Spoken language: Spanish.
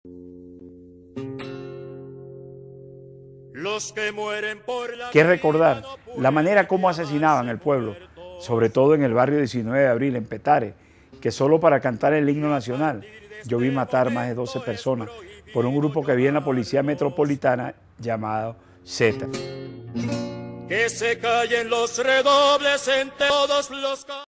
Los que mueren por la ¿Qué recordar? La manera como asesinaban el pueblo, sobre todo en el barrio 19 de abril, en Petare, que solo para cantar el himno nacional yo vi matar más de 12 personas por un grupo que había en la Policía Metropolitana llamado Z. Que se callen los redobles en todos los